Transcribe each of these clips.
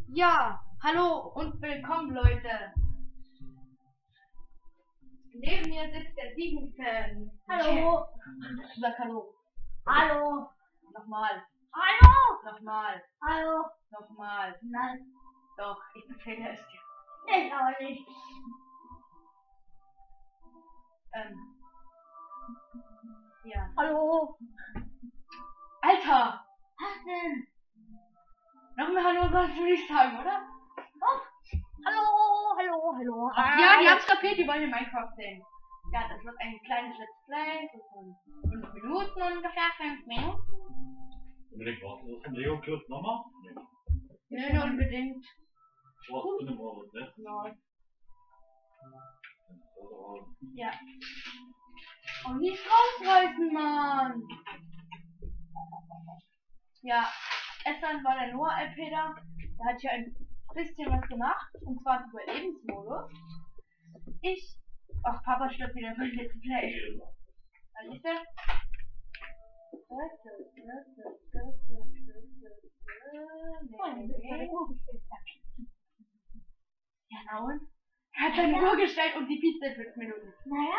Ja, hallo und willkommen, Leute. Neben mir sitzt der Siegenfan. Hallo. Sag hallo. Hallo. Nochmal. Hallo. Nochmal. Hallo. Nochmal. Nein, Doch, ich befehle es dir. ich auch nicht. Ja. Hallo. Alter! Was denn? Nochmal hallo sollst du nicht sagen, oder? Oh. Hallo. Hallo. Hallo. Ach ja, die haben's kapiert, die wollen in Minecraft sehen. Ja, das wird ein kleines Let's Play so von 5 Minuten ungefähr, 5 Minuten. Unbedingt warten, das vom Lego Club nochmal? Nee. Nö, unbedingt. Was für eine Woche, ne? Ja. Ja. Und nicht rausreißen, Mann! Ja, gestern war der Noah LP da. Da hat ja ein bisschen was gemacht. Und zwar im Überlebensmodus. Ich. Ach, Papa stirbt wieder mein Let's Play. Da ist er. Ja, na und? Er hat seine Uhr gestellt und die Pizza in 5 Minuten. Naja.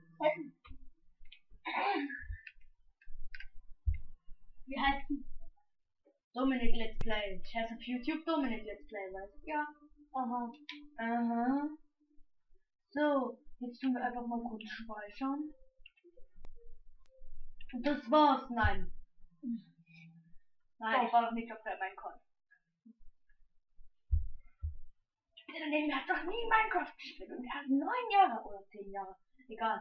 Wie heißt die? Dominik Let's Play. Ich heiße auf YouTube Dominik Let's Play, weißt du? Ja. Aha. Aha. So, jetzt tun wir einfach mal kurz speichern. Und das war's. Nein. Nein, Doch. ich war noch nicht auf meinem Konto. Der neben mir hat doch nie Minecraft gespielt und er hat 9 Jahre oder 10 Jahre. Egal.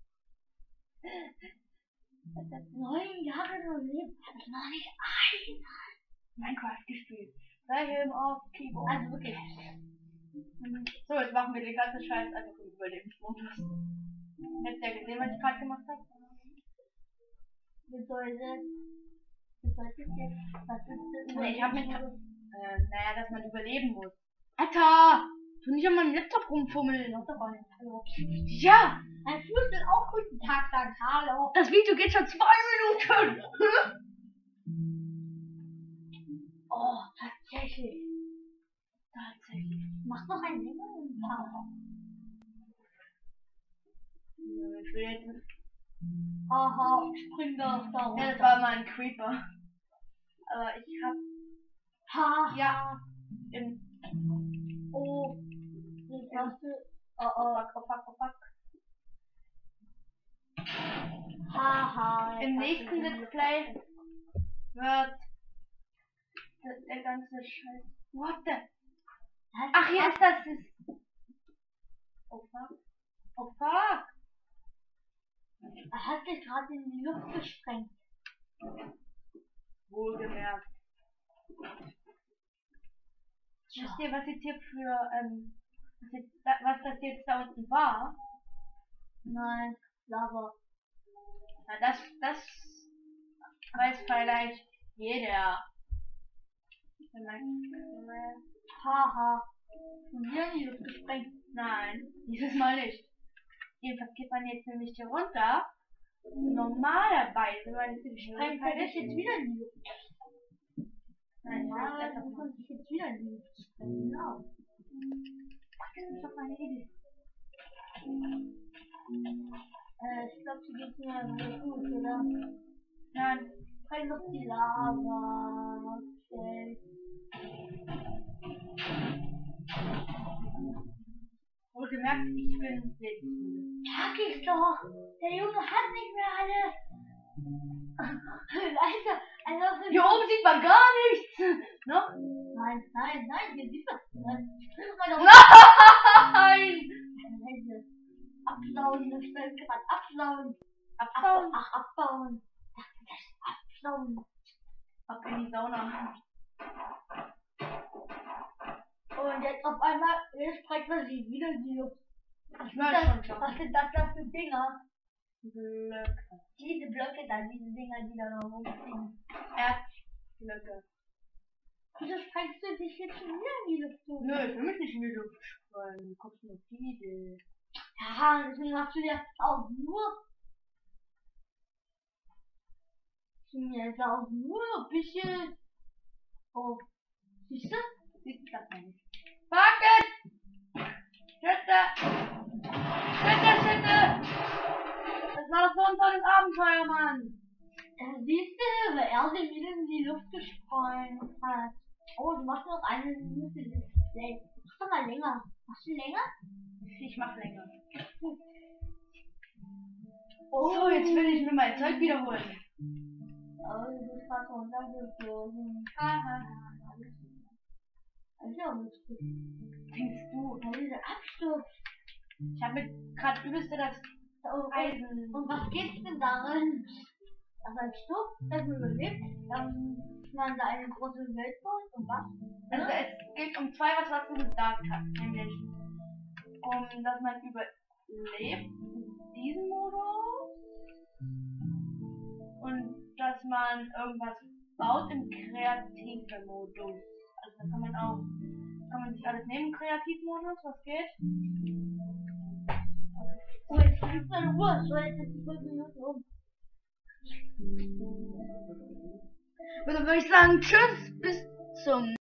9 Jahre so leben. Hab ich noch nicht ein. Minecraft gespielt. Freihelm auf Keyboard. Also wirklich. So, jetzt machen wir den ganzen Scheiß einfach im Überlebensmodus. Habt ihr gesehen, was ich gerade gemacht habe? Bedeutet. Bedeutet jetzt. Was ist das? Ich hab mit. Naja, dass man überleben muss. Alter! Tu nicht an meinem Laptop rumfummeln. Hallo. Ja! Ich müsste auch guten Tag sagen. Hallo. Das Video geht schon 2 Minuten! Oh, tatsächlich. Tatsächlich. Mach noch ein Ding und Pause. Ich will jetzt nicht. Aha, spring doch da runter. Ja, das war mal ein Creeper. Aber ich hab. Ha, Ja. Im. oh, jetzt hast du, Oh fuck. haha. Im nächsten Let's Play wird der ganze Scheiß. What the? Ach, hier ist das. Oh fuck. Oh fuck. Er hat sich gerade in die Luft gesprengt. Wohlgemerkt. Wisst ihr, was jetzt hier für, was das jetzt da unten war? Nein, Lava. Na, das weiß vielleicht jeder. Haha. Von mir in die Luft gesprengt. Nein, dieses Mal nicht. Jedenfalls geht man jetzt nämlich hier runter. Normalerweise, wenn man jetzt Sprengt er sich jetzt wieder in die Luft. Nein, Normalerweise muss man sich jetzt wieder in die Luft sprengen. Genau. das ist doch meine Idee. Ich glaube, sie geht mir so gut, oder? Nein, Spreng doch die Lava. Okay. wohlgemerkt, ich bin lebensmüde. Sag ich doch! Der Junge hat nicht mehr alle! Alter, also Hier oben sieht man gar nichts! Ne? Nein, hier sieht man das mal doch. Nein! Absauen, das stellt gerade absauen. Absauen? Ach, abbauen. Absauen. Ab in die Sauna. Und jetzt auf einmal, jetzt sprengt man sie wieder in die Luft. Ich weiß schon, schon. Was sind das für Dinger? Blöcke. Diese Blöcke da, diese Dinger, die da noch rumfliegen. Erzblöcke. Wieso sprengst du dich jetzt schon wieder in die Luft? Nö, ich will mich nicht in die Luft sprengen. Kommst du auf die Idee? Ja, deswegen machst du ja auch nur. Jetzt auch nur ein bisschen. Oh, siehst du? Siehst du, klappt nicht. Fuck it! Schütte! Das war doch so ein tolles Abenteuer, Mann! Siehst du, weil er sich wieder in die Luft gesprungen hat. Oh, du machst noch eine Minute. Mach doch mal länger. Machst du länger? Ich mach länger. Oh, jetzt will ich mir mein Zeug wiederholen. Oh, du bist fast runtergeflogen. Also, Denkst du? dieser Absturz. Ich habe mir gerade übelste das Eisen. Und was geht's denn darin? Dass ein Sturz, das man überlebt, dass man da eine große Welt baut und was? Also es geht um zwei, was du gesagt hast, nämlich dass man überlebt in diesem Modus und dass man irgendwas baut im kreativen Modus. Also da kann man sich alles nehmen im Kreativmodus, was geht? Oh, jetzt kannst du in Ruhe, so jetzt sind die 5 Minuten um. Und dann würde ich sagen, tschüss, bis zum